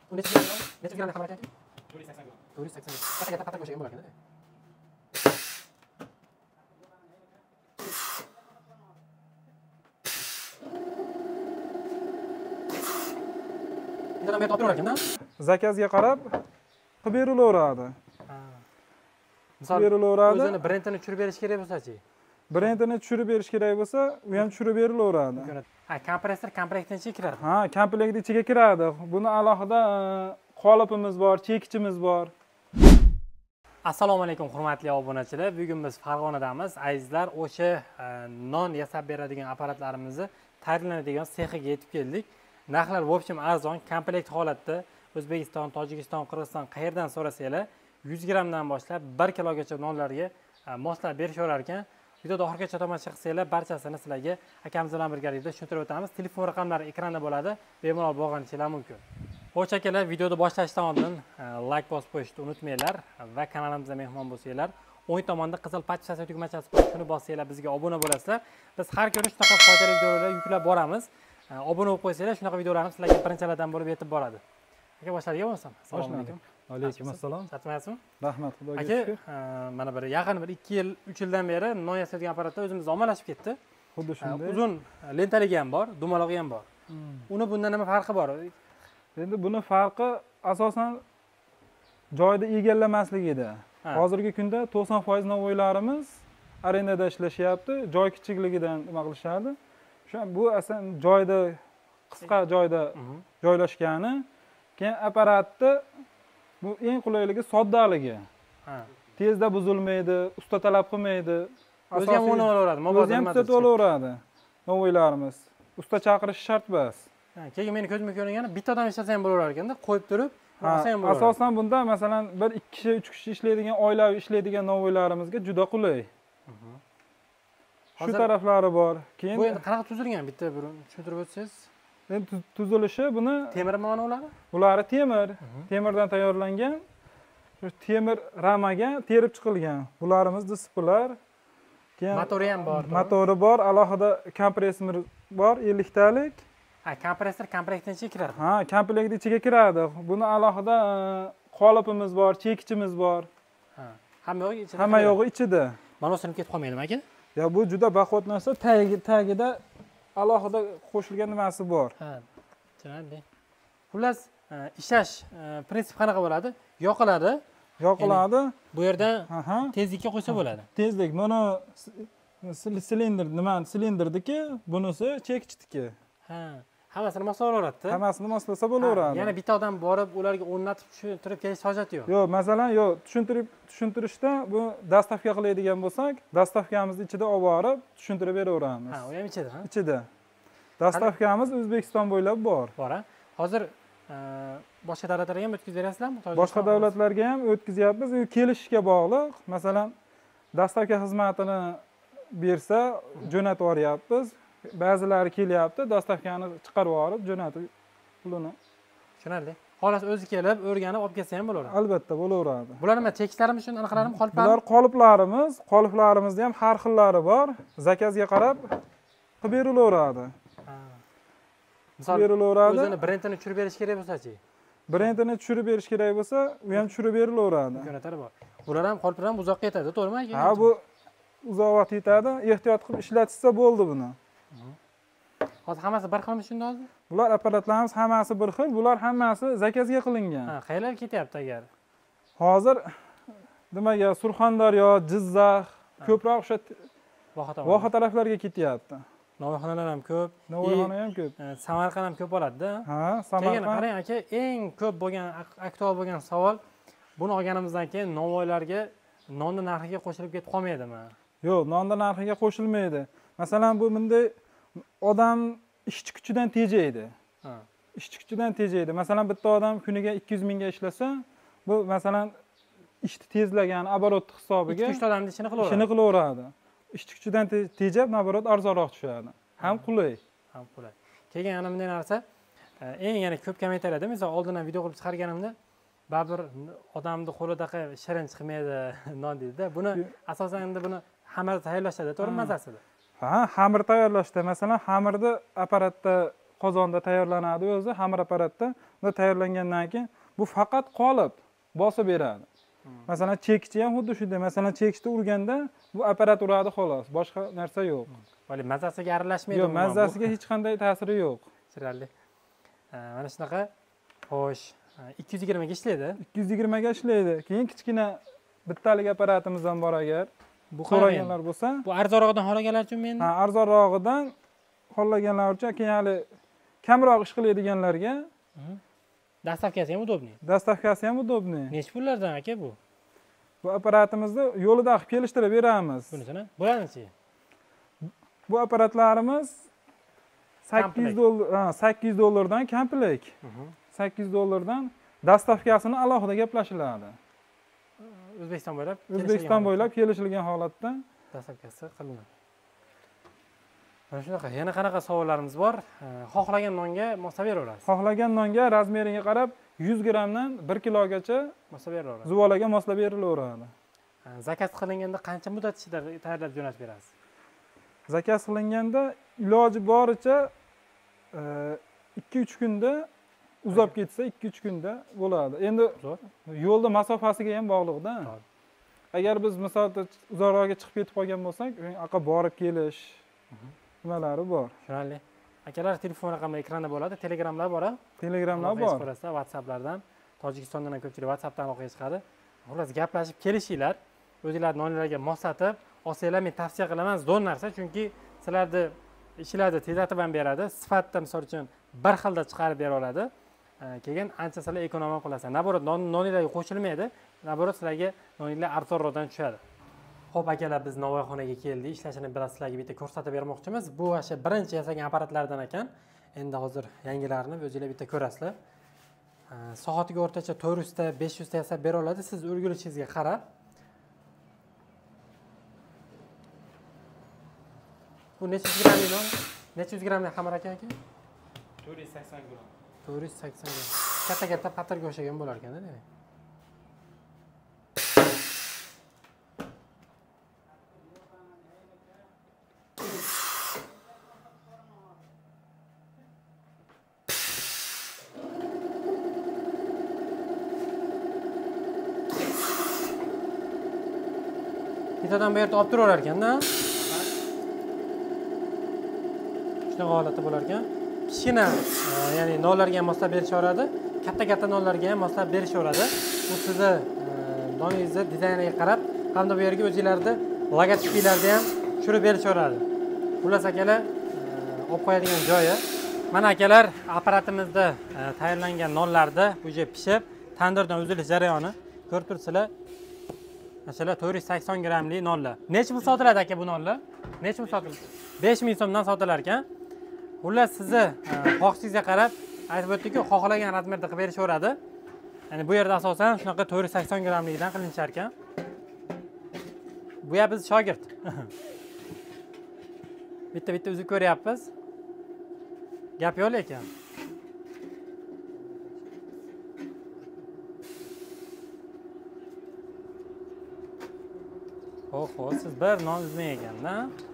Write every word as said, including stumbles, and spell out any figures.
Bu necha gramm? Necha gramm xamir ekan? to'rt yuz sakson gramm. to'rt yuz sakson gramm. Qattiq qattiq o'shagan bo'lar ekan-da. Bundan men topib olar ekan-da. Zakazga qarab qilib berilaveradi. Ha. Misol berilaveradi. o'zini brendini tushirib berish kerak bo'lsa-chi? Brendini tushirib berish kerak bo'lsa, u ham tushirib berilaveradi. Ha, kompressor komplektning ichiga kiradi. Ha, komplektning ichiga kiradi. Buni alohida qolipimiz bor, chekichimiz bor. Assalomu alaykum hurmatli obunachilar. Bugun biz Farg'onadamiz. Azizlar, o'sha non yasab beradigan apparatlarimizni tayyorlanadigan sexiga yetib keldik. Narxlar в общем arzon, komplekt holatda O'zbekiston, Tojikiston, Qirg'iziston qayerdan so'rasanglar yuz grammdan boshlab bir kilogacha nonlarga moslab berishaverar ekan. Videoda oxirigacha tomosha qilsanglar, barchasini sizlarga akamiz bilan birgalikda tushuntirib o'tamiz. Telefon raqamlari ekranda bo'ladi. Bemalol bo'lganishingiz mumkin. Xo'sh akalar, videoni boshlashdan oldin like bosib qo'yishni unutmanglar va kanalimizga mehmon bo'lsanglar, o'ng tomonda qizil pachchasi tugmachasi bor. Shuni bossanglar bizga obuna bo'lasizlar. Biz har kuni shunaqa foydali videolar yuklab boramiz. Obuna bo'lib qo'ysanglar, shunaqa videolarimiz sizlarga birinchilardan bo'lib yetib boradi. Aka, boshlarga bo'lsam. Assalomu alaykum. Alaykum assalom. Charchamayapsizmi? Rahmat, xudoga shukr. Aka, mana bir yaqin bir ikki yil, uch yildan beri non yasaydigan apparatlar o'zimiz ommalashib ketdi. Xuddi shunday. Uzun lentaligi ham bor, dumalog'i ham bor. Uni bundan nima farqi bor? Endi buni farqi asosan joyda egallamasligida. Hozirgi kunda to'qson foiz novvoylarimiz arendada ishlashyapti, joy kichikligidan nima qilishadi. Shu bu asosan joyda qisqa joyda joylashgani, keyin apparatni bu eng qulayligi soddaligi. Ha. Tezda buzilmaydi, usta talab qilmaydi. O'zi ham o'rnataveradi, O'zi ham o'rnataveradi. Novvoylarimiz. Usta chaqirish shart emas. Ha, keyin meni ko'zimga ko'ringani bitta odam ishlasa ham bo'laver ekanda, qo'yib turib, olsa ham bo'laveradi. Asosan bunda masalan bir ikki kishi, uch kishi ishlaydigan, oilaviy ishlaydigan novvoylarimizga juda qulay. Shu taraflari bor. Keyin bu endi qanaqa tuzilgan, bitta bir tushuntirib o'tsangiz? Endi tuzilishi buni temir mana ular? Ular temir, temirdan tayyorlangan. Shu temir ramaga terib chiqilgan. Bularimiz displeylar. Keyin motori ham bor. Motori bor, alohida kompressor bor, ellik talik. Ha, kompressor komplektning ichiga kiradi. Ha, komplektning ichiga kiradi. Buni alohida qolipimiz bor, chekichimiz bor. Ha, hamma yo'q ichida. Hamma yo'q ichida. Mana sinib ketib qolmaydimi aka? Ya bu juda baquvvat narsa, tagida alohida qo'shilgan nimasi bor. Ha, tushunarli. Xullas, ishlash prinsipi qanaqa bo'ladi? Yoqiladi. Yoqiladi. Bu yerdan tezlikka qo'ysa bo'ladi. Tezlik. Mana silindr, nima, silindrdiki, bunisi chekichniki. Ha, hammasini moslavaveradi. Hammasini moslasa bo'laveradi. Ya'ni bitta odam borib ularga o'rnatib tushuntirib kelish hojati yo'q. Yo'q, masalan, yo'q, tushuntirib tushuntirishda bu dastavka qiladigan bo'lsak, dastavkamizni ichida olib borib tushuntirib beraveramiz. Ha, u ham ichida, ha? Ichida. Dastavkamiz O'zbekiston bo'ylab bor. Bor, ha. Hozir boshqa davlatlarga ham o'tkazib berasizlarmi? Boshqa davlatlarga ham o'tkazyapmiz. U kelishishga bog'liq. Masalan, dastavka xizmatini bersa, jo'natib yuboryapmiz. Ba'zilari kelyapti, dastavkani chiqarib olib, jo'natib pulini. Tushunarli. Xolos o'zi kelib, o'rganib olib kelsa ham bo'laveradi. Albatta, bo'laveradi. Bular nima, chekishlarimiz shuni aniqlarimi, qoliplarmi? Bular qoliplarimiz, qoliplarimizda ham har xillari bor. Zakazga qarab qilib berilaveradi. Misol, o'zini brendini tushirib berish kerak bo'lsa-chi? Brendini tushirib berish kerak bo'lsa, u ham tushirib berilaveradi. Imkoniyatlari bor. Bular ham qoliplar ham uzoqqa yetadi, to'g'rimi aka? Ha, bu uzoq vaqt yetadi. Ehtiyot qilib ishlatsa bo'ldi buni. Hozir hammasi bir xilmi shunda hozir? Bular apparatlarimiz hammasi bir xil. Bular hammasi zakazga qilingan. Ha, qayerlarga ketyapti agar? Hozir nimaga, Surxondaryo, Jizzax, ko'proq o'sha Voha taraflarga ketyapti. Novvoyxonalar ham ko'p. Novvoyxona ham ko'p. Samarqand ham ko'p oladi-da. Ha, Samarqand. Keyin qarang aka, eng ko'p bo'lgan, aktual bo'lgan savol, buni olganimizdan keyin novvoylarga nonni narxiga qo'shilib ketib qolmaydimi? Yo'q, nonni narxiga qo'shilmaydi. Masalan, bu bunday odam ishchi kuchidan tejaydi. Ha. Ishchi kuchidan tejaydi. Masalan, bitta odam kuniga ikki yuz mingga ishlasa, bu masalan ishni tezlagan оборот hisobiga ikki uch odamning ishini qilaveradi. Ishini qilaveradi. Ishchi kuchidan tejab, naborot arzonroq tushadi. Ham qulay. Ham qulay. Keyin yana bunday narsa, eng yana ko'p kommentariyada, masalan, oldindan video qilib chiqarganimda, baribir odamning qo'lidaqa shirin chiqmaydi non deydi-da. Buni asosan endi buni xamirda tayyorlashadi, to'g'rimi, mazasida? Ha, xamir tayyorlashda, masalan, xamirni apparatda, qozonda tayyorlanadi o'zi, xamir apparatda. Bunda tayyorlangandan keyin bu faqat qolib bosib beradi. Masalan, chekishchi ham xuddi shunday. Masalan, chekishda urganda bu apparat uradi xolos, boshqa narsa yo'q. Vale, mazasiga aralashmaydi. Yo'q, mazasiga hech qanday ta'siri yo'q. Chiroyli. Mana shunaqa. Xo'sh, ikki yuz yigirma ga ishlaydi. ikki yuz yigirma ga ishlaydi. Keyin kichkina bittalik apparatimiz ham bor agar bu so'raganlar bo'lsa. Bu arzonroqdan xohlaganlar uchun men. Ha, arzonrog'idan xohlaganlar uchun, keyin hali kamroq ish qiladiganlarga Dastavkasi ham udobniy. Dastavkasi ham udobniy. Necha pullardan aka bu? Bu apparatimizni yo'lida qilib kelishtirib beramiz. Bunisini? Bularnichi? Bu apparatlarimiz sakkiz yuz dollar, ha, sakkiz yuz dollardan komplet. sakkiz yuz dollardan dastavkasini alohida gaplashiladi. O'zbekiston bo'ylab, O'zbekiston bo'ylab kelishilgan holatda dastavkasi qilinadi. Mana shunaqa, yana qanaqa savollarimiz bor? Xohlagan nonga moslab beraverasiz. Xohlagan nonga razmeriga qarab yuz grammdan bir kilogacha moslab beraverasiz. Zuvolaga moslab berilaveradi. Zakaz qilinganda qancha muddat ichida tayyorlab jo'natib berasiz? Zakaz qilinganda iloji boricha ikki uch kunda uzab ketsa ikki uch kunda bo'ladi. Endi yo'lda masofasiga ham bog'liqda. Agar biz masalan uzoqroqga chiqib ketib qolgan bo'lsak, u yoqqa borib kelish nimalari bor. Tushunarli. Akalar, telefon raqami ekranda bo'ladi, telegramlar bor. Telegramlar bor. WhatsApplardan, Tojikistondan ham ko'pchilik WhatsAppdan aloqaga chiqadi. Xullas, gaplashib kelishinglar, o'zingizlarning nonlarga moslatib olsanglar, men tavsiya qilaman, zo'r narsa, chunki sizlarni ishlarni tezlatib ham beradi. Sifatda misol uchun bir xilda chiqarib bera oladi. Keyin ancha sizlar ekonomiya qilasizlar. Naborot noninglarga qo'shilmaydi, naborot sizlarga noninglar arzonroqdan tushadi. Xo'p akalar, biz Navoiyxonaga keldik. Ishlashini biroz sizlarga bitta ko'rsatib bermoqchimiz. Bu o'sha birinchi yasagan apparatlardan ekan. Endi hozir yangilarini o'zingizlar bitta ko'rasizlar. Soatiga o'rtacha to'rt yuz ta, besh yuz ta yasab bera oladi. Siz o'rgilishingizga qarab. Bu necha yuz grammlik non? Necha yuz grammlik xamir aka aka? to'rt yuz sakson gramm. to'rt yuz sakson gramm. Katta-katta patirga o'xshagan bo'lar ekan-da, demak. Bittadan bu yerda olib turaverar ekan-da. Shunaqa holatda bo'lar ekan. Kichkina, ya'ni nonlarga ham moslab berishaveradi, katta-katta nonlarga ham moslab berishaveradi. Bu sizni noningizni dizayniga qarab, hamda bu yerga o'zingizlarni logotipinglarni ham tushirib berishaveradi. Xullas akalar, olib qo'yadigan joyi. Mana akalar, apparatimizda tayyorlangan nonlarni bu yerga pishib, tandirdan uzilish jarayoni ko'rib turibsizlar. Masalan, to'rt yuz sakson grammlik nonlar. Necha pul sotiladi aka bu nonlar? Necha pul sotiladi? besh ming so'mdan sotilar ekan. Xullas, sizni xohishingizga qarab aytib o'tdik-ku, xohlagan razmerda qilib berishaveradi. Ya'ni bu yerda asosan shunaqa to'rt yuz sakson grammlikdan qilinishar ekan. Bu ya biz shogird. Bitta-bitta uzib ko'ryapmiz. Gap yo'q lekin. Xo'p, siz bir non uzmang ekanda.